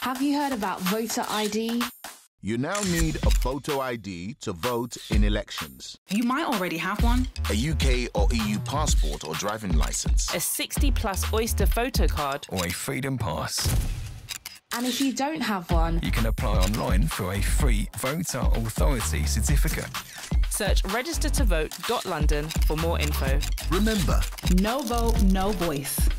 Have you heard about voter ID? You now need a photo ID to vote in elections. You might already have one. A UK or EU passport or driving licence. A 60+ Oyster photo card. Or a Freedom Pass. And if you don't have one, you can apply online for a free Voter Authority certificate. Search registertovote.london for more info. Remember, No vote, no voice.